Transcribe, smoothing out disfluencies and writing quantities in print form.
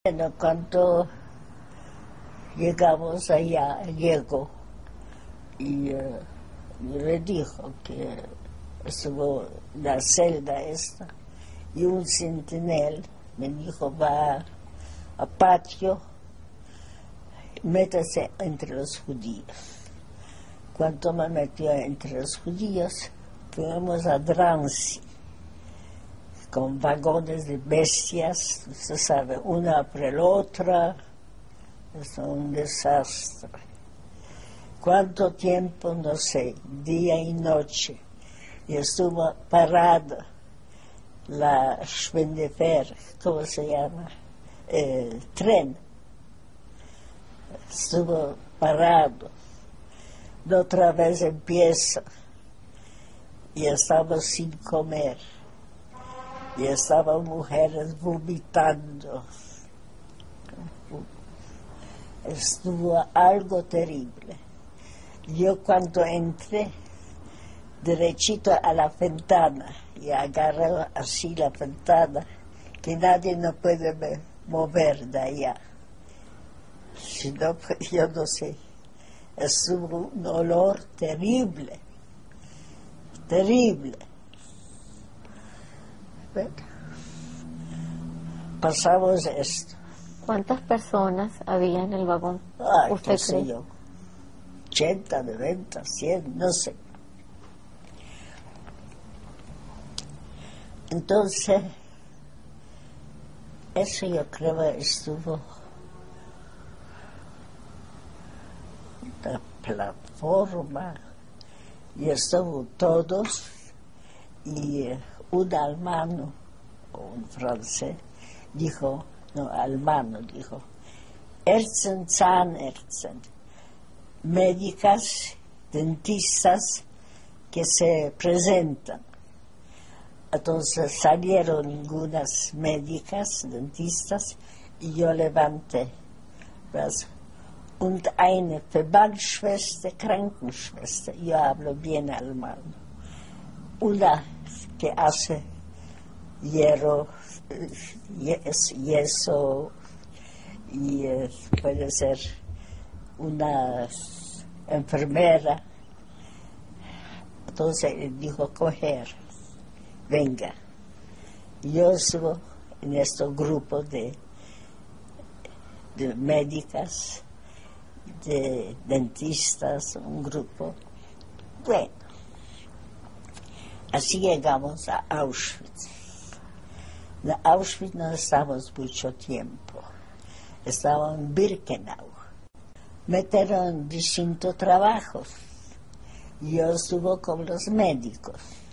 Bueno, cuando llegamos allá, llegó y le dijo que estuvo la celda esta y un centinel me dijo: va a patio, métase entre los judíos. Cuando me metió entre los judíos, fuimos a Drancy con vagones de bestias, usted sabe, una por la otra. Es un desastre. ¿Cuánto tiempo? No sé, día y noche. Y estuvo parada la Schwendefer, ¿cómo se llama? El tren. Estuvo parado. La otra vez empieza. Y estamos sin comer. Y estaban mujeres vomitando. Estuvo algo terrible. Yo cuando entré derechito a la ventana y agarré así la ventana, que nadie no puede mover de allá. Si no, pues yo no sé. Estuvo un olor terrible, terrible. Bueno, pasamos esto. ¿Cuántas personas había en el vagón? Ay, ¿Usted qué sé cree? yo, 80, 90, 100, no sé. Entonces, eso yo creo estuvo una plataforma y estuvo todos y un alemán o un francés dijo, no, alemán dijo, Ärzte, Zahnärzte, médicas, dentistas que se presentan. Entonces salieron algunas médicas, dentistas, y yo levanté. Und eine Verbandsschwester, Krankenschwester, yo hablo bien alemán. Una que hace hierro, yeso, y puede ser una enfermera. Entonces él dijo: coger, venga. Yo estuve en este grupo de médicas, de dentistas, un grupo. Bueno, así llegamos a Auschwitz. En Auschwitz no estamos mucho tiempo. Estaba en Birkenau. Metieron distintos trabajos. Yo estuve con los médicos.